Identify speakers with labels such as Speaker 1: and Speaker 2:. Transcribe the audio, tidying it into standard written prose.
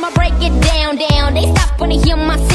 Speaker 1: I'ma break it down, down. They stop when they hear my